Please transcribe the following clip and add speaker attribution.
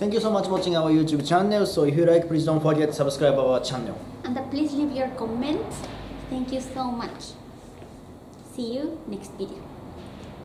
Speaker 1: Thank you so much for watching our YouTube channel. So if you like, please don't forget to subscribe our channel.
Speaker 2: And please leave your comments. Thank you so much. See you next video.